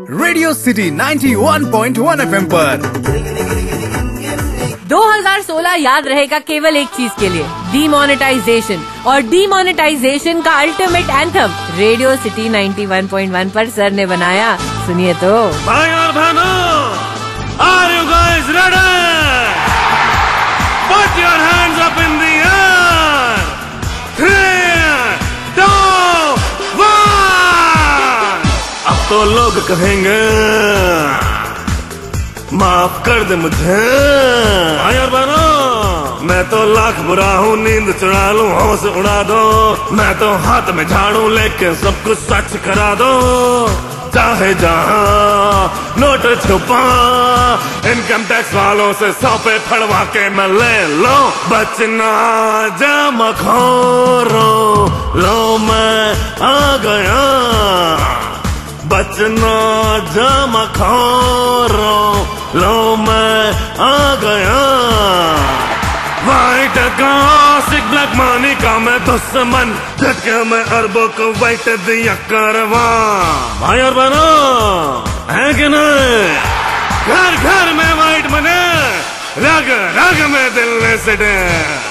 Radio city 91.1 FM पर। 2016 याद रहेगा केवल एक चीज के लिए, डीमोनेटाइजेशन। और डीमोनेटाइजेशन का अल्टीमेट एंथम रेडियो सिटी 91.1 पर सर ने बनाया। सुनिए तो। भाई और बहनों, are you guys ready? Put your hands up in the air. 3, 2, 1। अब तो लोग कहेंगे माफ कर दे मुझे। भाई और बहनों, मैं तो लाख बुरा हूँ, नींद चुरा लूं, होश उड़ा दो। मैं तो हाथ में झाड़ू लेके सब कुछ सच करा दो। चाहे जहां नोट छुपा, इनकम टैक्स वालों से 100 पे फड़वा के मैं ले लो। बचना जमाखोरो, लो मैं आ गया। बचना जमाखोरो, लो मैं आ गया। वाइट का आशिक, ब्लैक मनी का मैं दुश्मन, झटके में अरबों को वाइट दिया करवा। भाई और बहनों, है कि नहीं? घर घर में वाइट मने, रग रग में दिल ने सिटे।